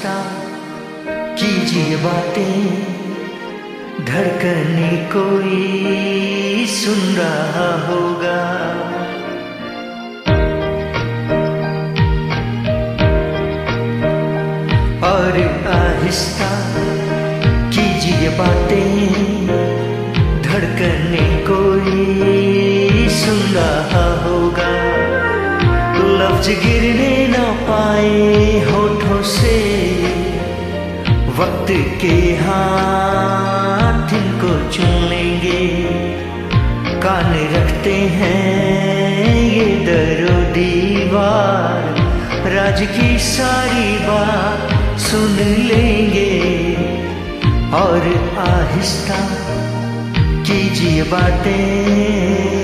आहिस्ता कीजिए बातें, धड़कने कोई सुन रहा होगा। और आहिस्ता कीजिए बातें, धड़कने कोई सुन रहा होगा। लफ्ज गिरने ना पाए होठों से, वक्त के हाथ इनको चुन लेंगे। कान रखते हैं ये दरो दीवार, राज की सारी बात सुन लेंगे। और आहिस्ता कीजिए बातें।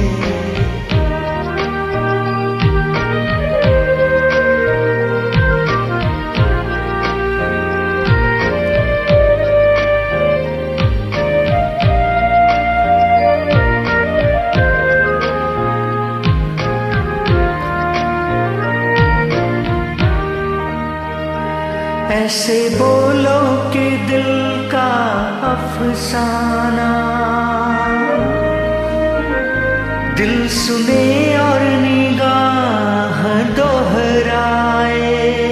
ऐसे बोलो कि दिल का अफसाना दिल सुने और निगाह दोहराए।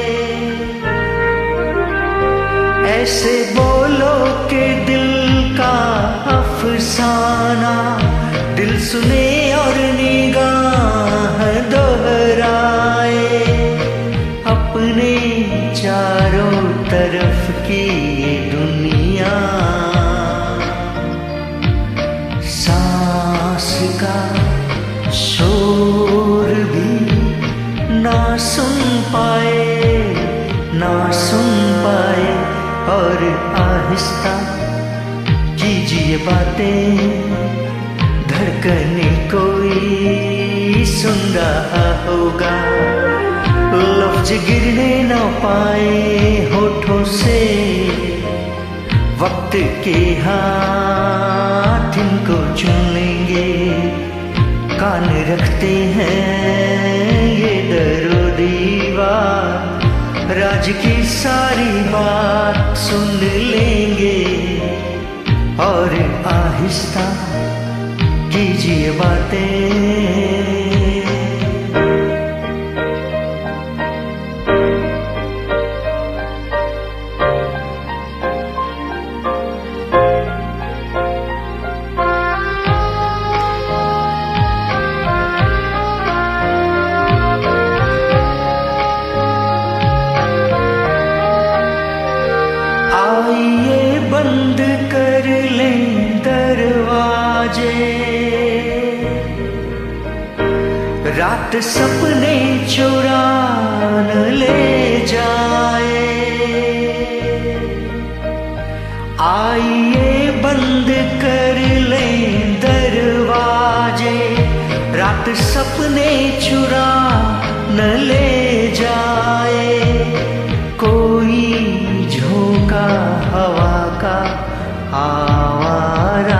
ऐसे बोलो कि दिल का अफसाना दिल सुने और निगाह दोहराए। अपने चारों तरफ की ये दुनिया सांस का शोर भी ना सुन पाए, ना सुन पाए। और आहिस्ता कीजिए बातें, धड़कने कोई सुन रहा होगा। लफ्ज गिरने ना पाए होठों से, वक्त के हाथ इनको चुन लेंगे। कान रखते हैं ये दरो दीवार, राज की सारी बात सुन लेंगे। और आहिस्ता कीजिए बातें। आइए बंद कर लें दरवाजे, रात सपने चुरा न ले जाए। आइए बंद कर लें दरवाजे, रात सपने चुरा न ले जाए। कोई झोंका हवा का आवारा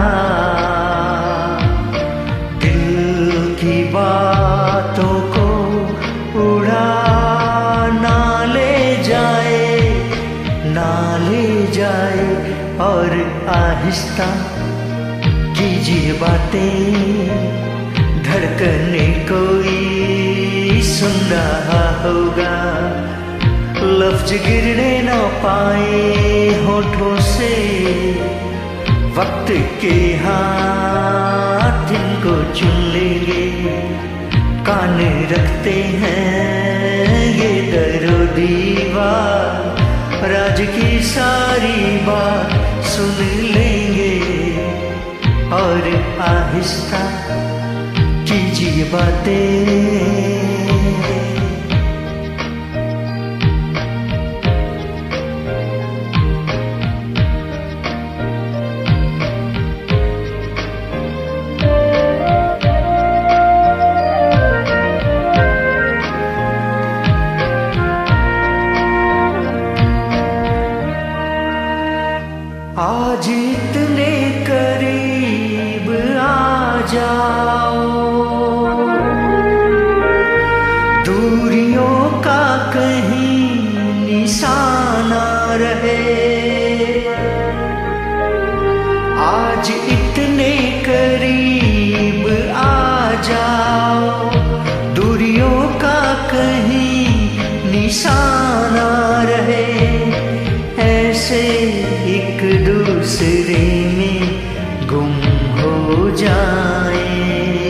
दिल की बातों को उड़ा ना ले जाए, ना ले जाए। और आहिस्ता कीजिए बातें, धड़कने कोई सुन रहा होगा। लफ्ज गिरने ना पाए होठों से, वक्त के हाथ इनको चुन लेंगे। कान रखते हैं ये दरो दीवार, राज की सारी बात सुन लेंगे। और आहिस्ता कीजिए बातें। आज इतने करीब आ जाओ, आज इतने करीब आ जाओ, दूरियों का कहीं निशाना रहे, ऐसे एक दूसरे में गुम हो जाए।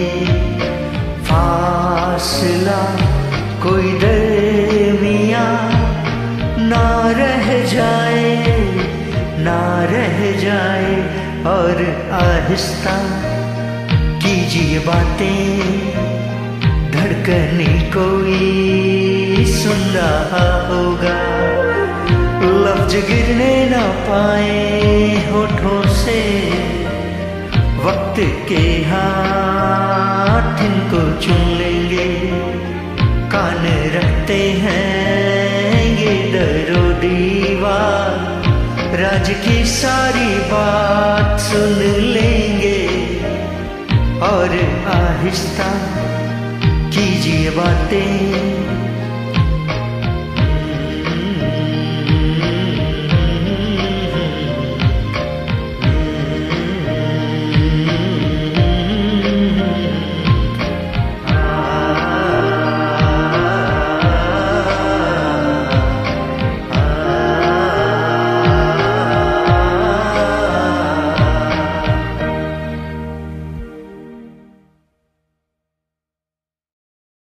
फासला कोई दरमिया ना रह जाए, ना रह जाए। और आहिस्ता कीजिए बातें, धड़कने कोई सुन रहा होगा, लफ्ज गिरने ना पाए होठों से। वक्त के हाथ इनको चुन लेंगे, कान रखते हैं ये दरो दीवार, राज की सारी बात सुन लेंगे। और आहिस्ता कीजिए बातें,